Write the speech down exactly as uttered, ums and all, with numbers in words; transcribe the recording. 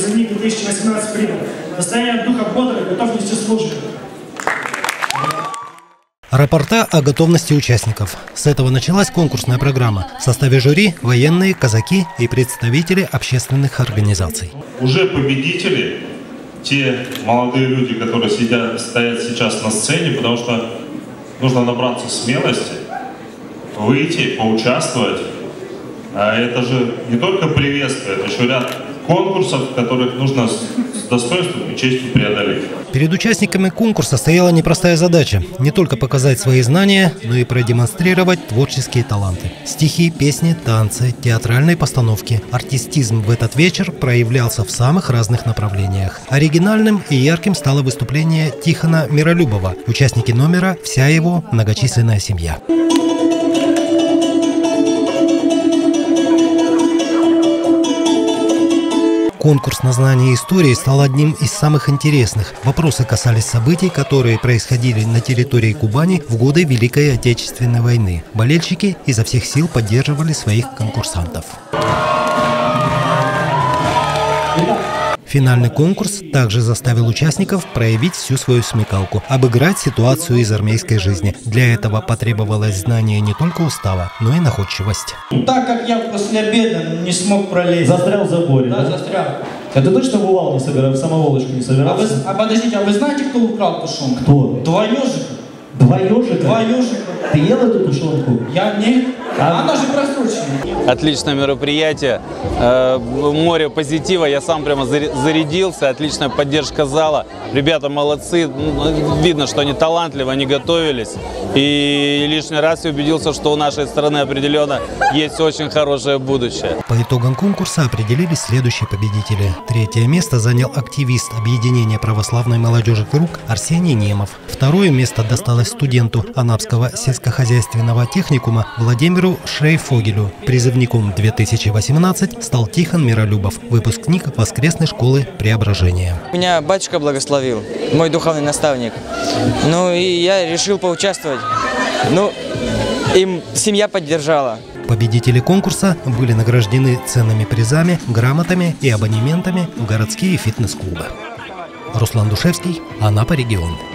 призывник две тысячи восемнадцать прибыл. Настроение духа бодрый, готов нести службу. Рапорта о готовности участников. С этого началась конкурсная программа. В составе жюри – военные, казаки и представители общественных организаций. Уже победители, те молодые люди, которые сидят, стоят сейчас на сцене, потому что нужно набраться смелости, выйти, поучаствовать. А это же не только приветствие, это еще ряд конкурсов, которых нужно с достоинством и честью преодолеть. Перед участниками конкурса стояла непростая задача – не только показать свои знания, но и продемонстрировать творческие таланты. Стихи, песни, танцы, театральные постановки. Артистизм в этот вечер проявлялся в самых разных направлениях. Оригинальным и ярким стало выступление Тихона Миролюбова, участники номера «Вся его многочисленная семья». Конкурс на знание истории стал одним из самых интересных. Вопросы касались событий, которые происходили на территории Кубани в годы Великой Отечественной войны. Болельщики изо всех сил поддерживали своих конкурсантов. Финальный конкурс также заставил участников проявить всю свою смекалку, обыграть ситуацию из армейской жизни. Для этого потребовалось знание не только устава, но и находчивость. Так как я после обеда не смог пролезть. Застрял в заборе, да? Да, застрял. А ты точно в увал не собирал, в самоволочку не собирал? А, вы, а подождите, а вы знаете, кто украл тушенку? Кто? Два ежика. Два ежика? Два ежика. Ты ел эту тушенку? Я не. А... Она же просрочена. Отличное мероприятие, э, море позитива, я сам прямо зарядился, отличная поддержка зала. Ребята молодцы, видно, что они талантливо, они готовились. И лишний раз я убедился, что у нашей страны определенно есть очень хорошее будущее. По итогам конкурса определились следующие победители. Третье место занял активист объединения православной молодежи «Круг» Арсений Немов. Второе место досталось студенту Анапского сельскохозяйственного техникума Владимиру Шейфогелю. Призывником две тысячи восемнадцать стал Тихон Миролюбов, выпускник воскресной школы Преображения. Меня батюшка благословил, мой духовный наставник. Ну и я решил поучаствовать. Ну, им семья поддержала. Победители конкурса были награждены ценными призами, грамотами и абонементами в городские фитнес-клубы. Руслан Душевский, Анапа регион.